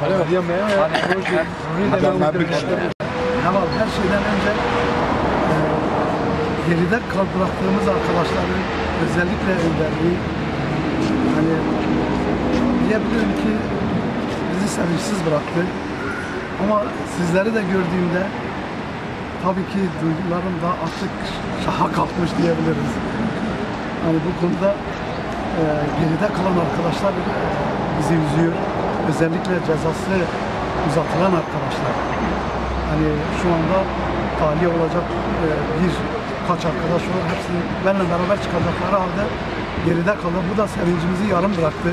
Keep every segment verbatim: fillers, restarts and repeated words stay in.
Heval her şeyden önce e, geride kal bıraktığımız arkadaşların özellikle önderliği hani diyebilirim ki bizi sevinçsiz bıraktı. Ama sizleri de gördüğümde tabii ki duygularım da artık şaha kalkmış diyebiliriz. Hani bu konuda e, geride kalan arkadaşlar e, bizi üzüyor. Özellikle cezası uzatılan arkadaşlar. Hani şu anda tahliye olacak e, bir kaç arkadaş var. Hepsi benimle beraber çıkacakları halde geride kaldı. Bu da sevincimizi yarım bıraktı.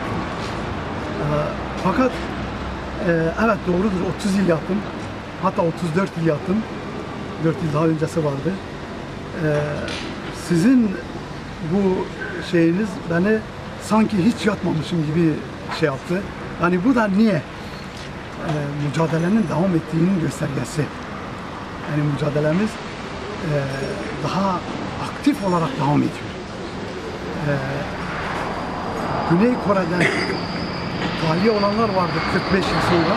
E, fakat e, evet doğrudur, otuz yıl yattım. Hatta otuz dört yıl yattım. dört yıl daha öncesi vardı. E, sizin bu şeyiniz beni sanki hiç yatmamışım gibi şey yaptı. Yani bu da niye? Ee, mücadelenin devam ettiğinin göstergesi. Yani mücadelemiz e, daha aktif olarak devam ediyor. Ee, Güney Kore'den tahliye olanlar vardı kırk beş yıl sonra.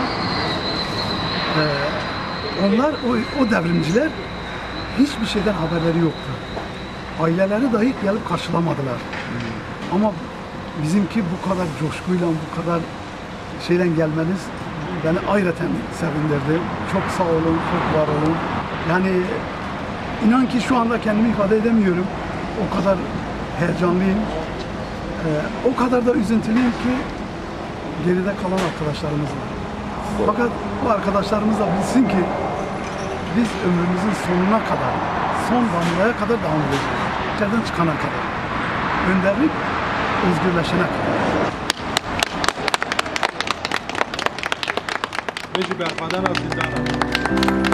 Ee, onlar, o, o devrimciler hiçbir şeyden haberleri yoktu. Aileleri dahi gelip karşılamadılar. Hmm. Ama bizimki bu kadar coşkuyla, bu kadar şeyden gelmeniz beni ayrıca sevindirdi. Çok sağ olun, çok var olun. Yani inan ki şu anda kendimi ifade edemiyorum. O kadar heyecanlıyım. Ee, o kadar da üzüntülüyüm ki geride kalan arkadaşlarımız var. Fakat bu arkadaşlarımız da bilsin ki biz ömrümüzün sonuna kadar, son damlaya kadar devam edeceğiz. İçeriden çıkana kadar. Önderlik özgürleşene kadar. Mecbur berfadan atacağım.